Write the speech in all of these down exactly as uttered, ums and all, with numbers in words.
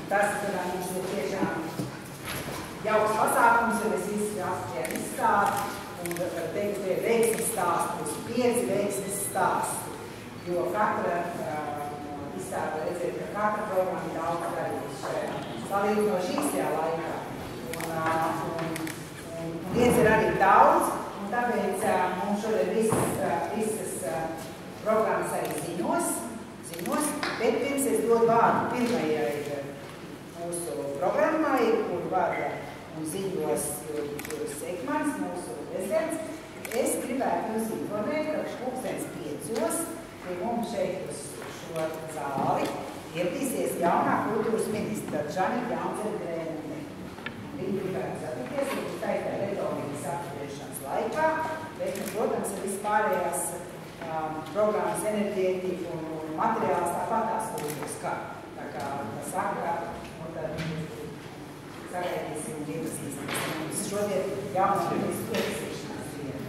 tas mums ir tiešām jauks pasākums, jo mēs visi apspriedām izstādi, un var teikt, ka ir veiksmes stāsti, būs pieci veiksmes stāsti, jo katra izstāde var redzēt, ka katra programma ir daudz darījusi šajā salīdzinoši īstajā laikā. Un, un, un viens ir arī daudz, un tāpēc mums šodien visas, visas programmas arī ziņos, ziņos, bet pirms es dodu vārdu pirmajai mūsu programmai, kur vada un ziņos Juris Seikmans, mūsu prezidents. Es gribētu jums informēt, ka pulkstens piecos pie mums šeit uz šo zāli ieradīsies jaunā kultūras ministra Džanika Jaunzere-Grēnene. Viņi gribētu satikties, ka būs taitā retorijas apspriešanas laikā, bet, protams, ir vispārējās um, programmas enerģētika un, un materiāls tāpat tās kultūras kā. Tā kā tas saka, un tad sagaidīsim un iepazīsimies. Mums šodien jaunā ministra iepazīšanās diena.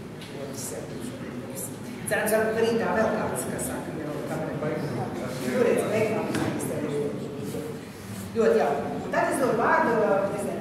Cerams, varbūt rītā vēl kāds, kas saka, jau kamēr Juriets Beikmans ministra ļoti jauki. Un tad es dodu vārdu prezidents